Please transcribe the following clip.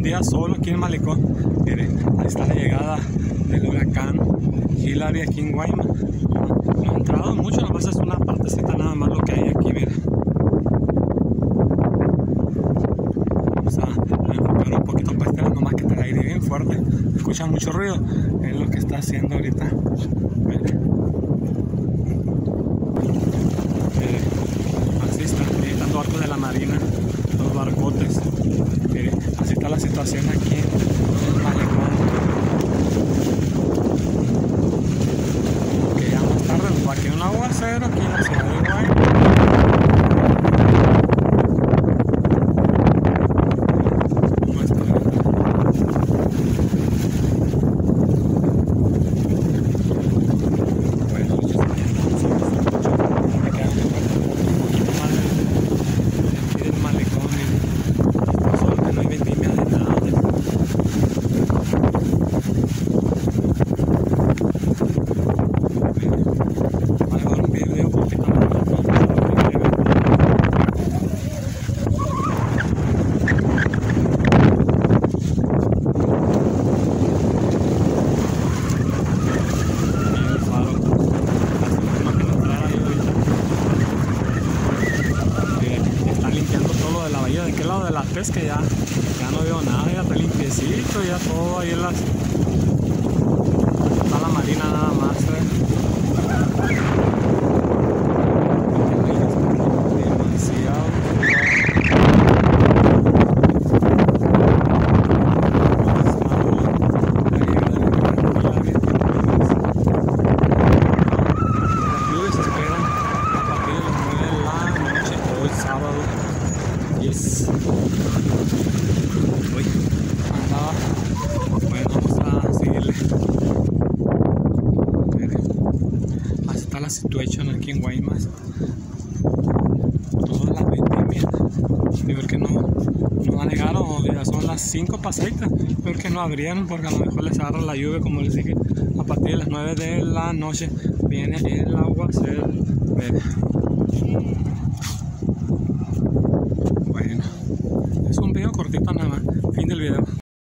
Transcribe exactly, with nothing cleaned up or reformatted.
día solo aquí en el malecón. Miren, ahí está la llegada del huracán Hilary aquí en Guaymas. No ha entrado mucho, nomás es una partecita nada más lo que hay aquí, miren. Vamos a, a enfocar un poquito para este lado, nomás que está aire bien fuerte. Escucha mucho ruido, es lo que está haciendo ahorita. Miren. Miren, así está, están los barcos de la marina, los barcotes. Miren, así está la situación aquí en el malecón. Que ya más tarde nos va a quedar un aguacero aquí en la ciudad de Guaymas. ¿De qué lado de la pesca? Ya, ya no veo nada, ya está limpiecito, ya todo ahí en las... está la marina nada más, ¿eh? Demasiado. Las lluvias se esperan a partir de las nueve de la noche hoy sábado. Yes. Uy, andaba. Bueno, vamos a seguirle. Así está la situación aquí en Guaymas. Todas las vendimias. Digo que no, no llegaron, ya son las cinco pasaditas. Creo que no abrían porque a lo mejor les agarra la lluvia, como les dije. A partir de las nueve de la noche viene el aguacero.